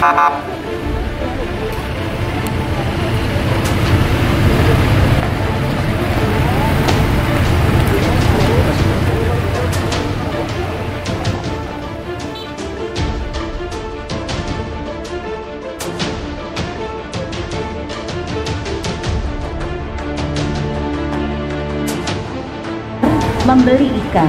Membeli ikan,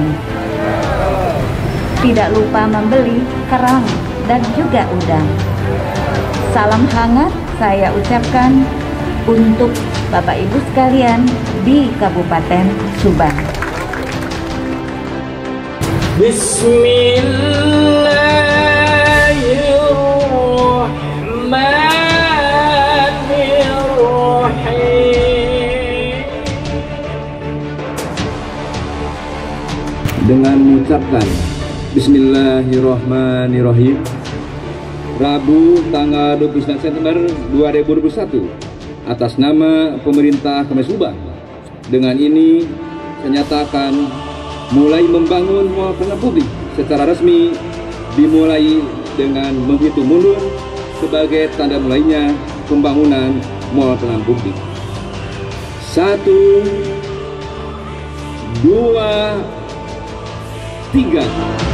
tidak lupa membeli kerang dan juga udang. Salam hangat saya ucapkan untuk Bapak Ibu sekalian di Kabupaten Subang. Dengan mengucapkan Bismillahirrahmanirrahim, Rabu tanggal 29 September 2021, atas nama pemerintah Kabupaten Subang, dengan ini saya nyatakan mulai membangun mall pelayanan publik secara resmi dimulai dengan menghitung mundur sebagai tanda mulainya pembangunan mall pelayanan publik. 1, 2, 3.